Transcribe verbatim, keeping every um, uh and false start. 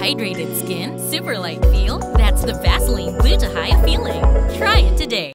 hydrated skin, super light feel. That's the Vaseline Gluta-Hya feeling. Try it today.